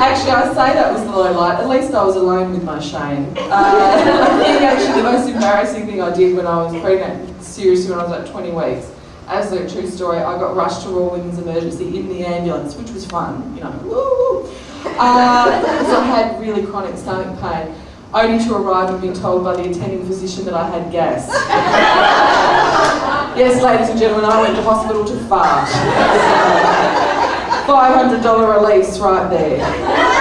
Actually, I say that was the low light. At least I was alone with my shame. I think actually the most embarrassing thing I did when I was pregnant, seriously, when I was like 20 weeks, absolute true story, I got rushed to Royal Women's Emergency in the ambulance, which was fun, you know, woo! Because I had really chronic stomach pain, only to arrive and be told by the attending physician that I had gas. Yes, ladies and gentlemen, I went to hospital to fart. $500 release right there.